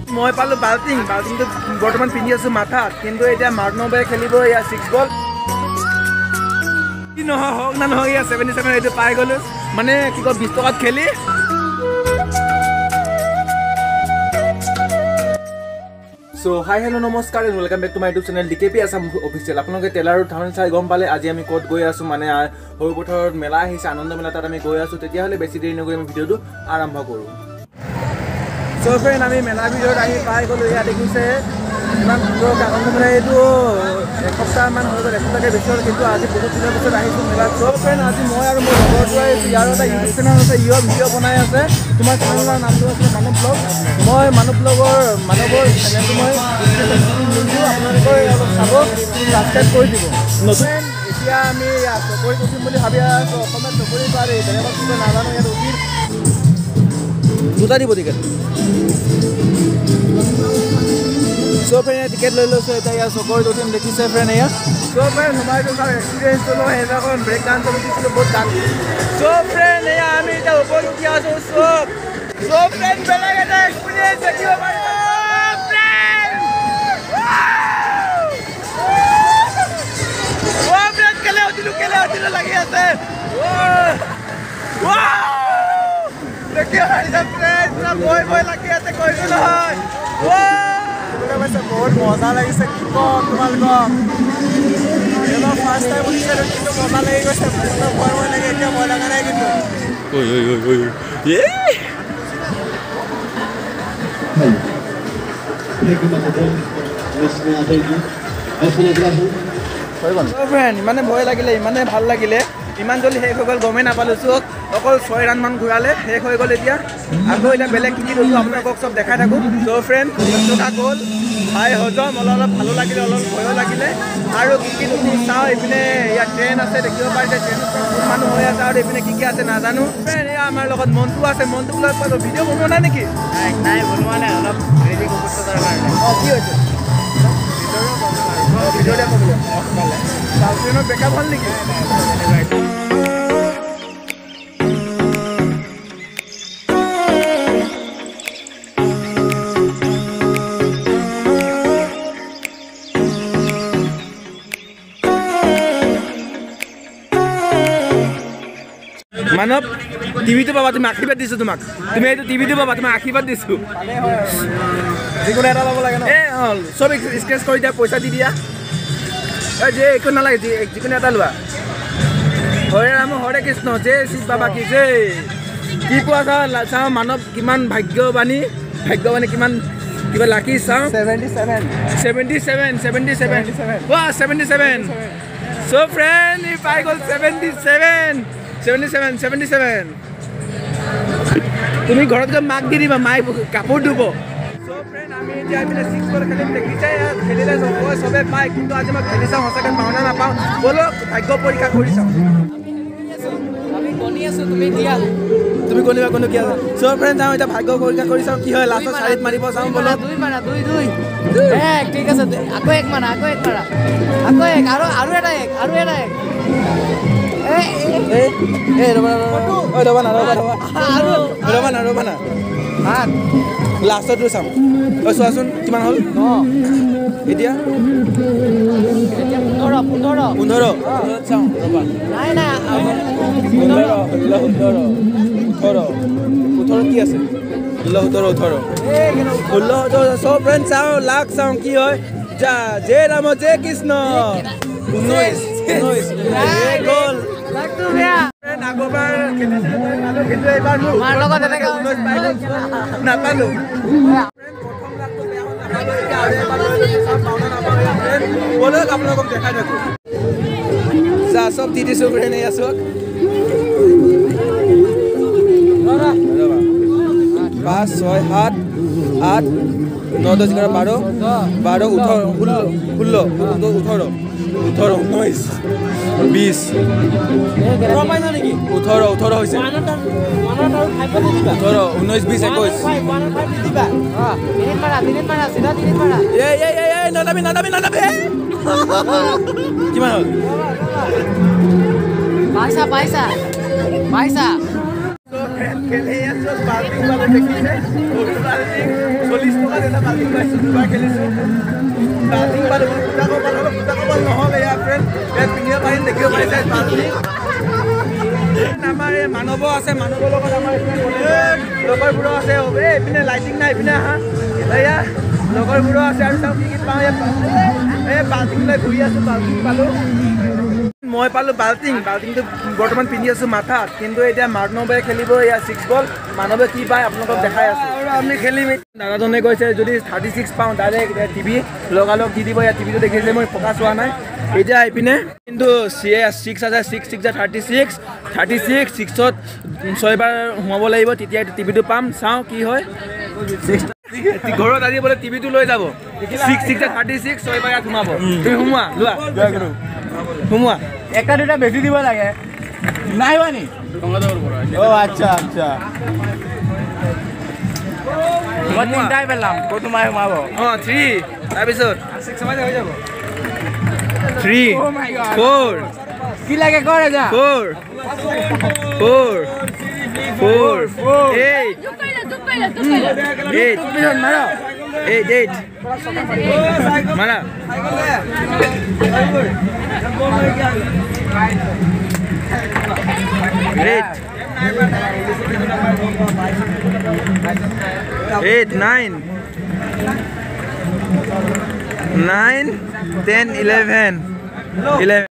মই পালো বাল্টিংটো বৰ্তমান পিন্ধি আছো মাথাত কিন্তু এতিয়া মাৰ্কনবাই খেলিব ইয়া 6 বল কি নহয় হওক না নহয় ইয়া 77 এইটো পাই গলো মানে কি কয় 20 টকাত খেলি So hi hello namaskar and welcome back to my YouTube channel DKP Assam official আপোনালোকে টেলাৰ থাউন চাই গম পালে আজি আমি ক'ত গৈ আছো মানে হৰপথৰ মেলা আহিছে আনন্দ মেলা তাত আমি গৈ আছো তেতিয়া হলে বেছি দেৰি নগৈ আমি ভিডিওটো আৰম্ভ কৰো So friend আমি মেলা ভিডিওত আহি পাই গলো ইয়া দেখিছে ইমান লোক আনন্দ মেলা এইটো এসপ্তাহ মান হৈ গ'ল এসপ্তাহকে বেছি হ'ল কিন্তু আজি বহুত দিনৰ পিছত আহিছো মেলা So friend আজি মই আৰু মোৰ লগৰটো আহিছো ইয়াৰ এটা ইউটিউব চেনেল আছে ইয়ৰ ভিডিঅ' বনাই আছে তোমাৰ চেনেলৰ নামটো আছে মানৱ ব্লগ মই মানৱ ব্লগৰ চেনেলটো মই ডিসক্ৰিপচনত আপোনালোকে অলপ চাব সাবস্ক্ৰাইব কৰি দিব নতুন এতিয়া আমি চকৰি উঠিম বুলি ভাবি আছো অসমত চকৰি পাৰি বেলেগত কিবা নাজানো ইয়াত উঠিম দুটা দিব টিকেট So friend টিকেট লৈ লৈছো এতিয়া ইয়াৰ চকৰিত উঠিম দেখিছে friend এয়া So friend তোমাৰটো তাৰ এক্সপেৰিয়েন্স টো লয় এটাখন ব্ৰেক ডান্স কৰিছিলো বহুত ডান So friend এয়া আমি এতিয়া ওপৰত উঠি আছো So friend বেলেগ এটা এক্সপেৰিয়েন্স দেখিব পাৰিবা কেলে উঠিলো লাগি আছে দেখিব পাৰিছা friend পুৰা ভয় লাগি আছে কৈছো নহয় বহুত মজা লাগিছে কি কম তোমালোকক এবাৰ ফাৰ্ষ্ট টাইম উঠিছিলো কিন্তু মজা লাগি গৈছে ভয় লাগে এতিয়া ভয় লগা নাই কিন্তু ইমানে ভয় লাগিলে ইমানে ভাল লাগিলে ইমান জলদি শেষ হৈ গ'ল গমেই নাপালোঁ চোক অকল 6 ৰান মান ঘূৰালে শেষ হৈ গ'ল এতিয়া আকৌ এতিয়া বেলেগ কি ধৰিলোঁ আপোনালোকক চব দেখাই থাকোঁ চ' ফ্ৰেণ্ড টকা গ'ল ভাই হজম অলপ ভালো লাগিলে অলপ ভয়ো লাগিলে আৰু কি ধৰি চাওঁ এইপিনে ইয়াত ট্ৰেইন আছে দেখিব পাৰিছে ট্ৰেইনত মানুহ হৈ আছে আৰু এইপিনে কি আছে নাজানো ফ্ৰেণ্ড এয়া আমাৰ লগত মনটো আছে মনটো বোলে ভিডিঅ' বনোৱা নাই নেকি নাই বনোৱা নাই অলপ ৰেডি কৰিবৰ কাৰণে কি হৈছে ভিডিঅ'তে ক'বলৈ ট্ৰেইনত বেকআপ হ'ল নেকি মানৱ টিভিটো পাবা তুমি আশীৰ্বাদ দিছো তোমাক তুমি এইটো টিভিটো পাবা তোমাক আশীৰ্বাদ দিছো যিকোনো এটা ল'ব লাগে ন চব স্কেচ কৰি দিয়া পইচা দি দিয়া যে একো নালাগে যিকোনো এটা লোৱা হৰে ৰাম হৰে কৃষ্ণ জয় শিৱ বাবা কি জয় কি কোৱা চাওঁ মানৱ কিমান ভাগ্যৱানী কিমান কিবা লাকি চাওঁ 77 So friend if I go 77 তুমি ঘৰত গৈ মাক দি দিবা মাই কাপোৰ ধুব So friend আমি এতিয়া মানে 6 বল খেলিম দেখিছে খেলিলে চবে পায় কিন্তু আজি মই খেলি চাওঁ সঁচাকৈ পাওনা নাপাওঁ বলক ভাগ্য পৰীক্ষা কৰি চাওঁ আমি গণি আছো তুমি গণিবা কোনো কি আছে So friend যাওঁ এতিয়া ভাগ্য পৰীক্ষা কৰি চাওঁ কি হয় লাষ্টত চাৰিত মাৰিব চাওঁ বলক 2 মাৰা 2 ঠিক আছে আকৌ এক মাৰা আকৌ এক আৰু এটা এক ৰবা না লাষ্টত চাম চোৱাচোন কিমান হ'ল এতিয়া 15 চাওঁ ৰবা নাই 18 কি আছে 18 সব ফ্ৰেণ্ড চাওঁ লাখ চাওঁ কি হয় জয় ৰাম জয় কৃষ্ণ 19 গ'ল আগৰবাৰ কিন্তু এইবাৰ নাপালো আপোনালোকক দেখাই থাকো যা চব দি দিছো ফ্ৰেণ্ড এয়া চক 5 6 7 8 9 10 11 12 16 18 19 20 18 হৈছে 19 20 21 নাদাবি কিমান হ'ল পাইছা খেলে আছো বাল্টিং দেখিছে 40 টকা এটা বাল্টিং পাইছোঁ দুবাৰ খেলিছোঁ বাল্টিং পালোঁ পূজা কৰিব নহ'লে ইয়াৰ ফ্ৰেণ্ড ইয়াত পিন্ধিব পাৰিম দেখিব পাৰিছে বাল্টিং আমাৰ এই মানৱ আছে মানৱৰ লগত আমাৰ লগৰবোৰো আছে এইপিনে লাইটিং নাই এইপিনে আহা এয়া লগৰবোৰো আছে আৰু চাওঁ কি কি পাওঁ এই বাল্টিং লৈ ঘূৰি আছোঁ বাল্টিং পালোঁ মই পালোঁ বাল্টিংটো বৰ্তমান পিন্ধি আছোঁ মাথাত কিন্তু এতিয়া মানৱে খেলিব ইয়াৰ 6 বল মানৱে কি পায় আপোনালোকক দেখাই আছোঁ আৰু আমি খেলিম দাদাজনে কৈছে যদি 36 পাওঁ ডাইৰেক্ট টিভি লগালগ দি দিব ইয়াৰ টিভিটো দেখিছে মই ফ'কাছ হোৱা নাই এতিয়া এইপিনে কিন্তু 6 আছে 6 36 6ত 6 বাৰ সোমাব লাগিব তেতিয়া টিভিটো পাম চাওঁ কি হয় ঘৰত আহি বোলে টিভিটো লৈ যাব 6 36 6 বাৰ ইয়াত সোমাব তুমি সোমোৱা লোৱা সোমোৱা একটা দুটা বেছি দিব লাগে নাই বানি ও আচ্ছা আচ্ছা মই তিনটাই পেলাম ক'ত তোমাৰ সোমাব 3 তাৰপিছত 6 সময় হৈ যাব 3 4 কি লাগে কৰে যা 4 8 মাৰো 8 মাৰা 8 9 10 11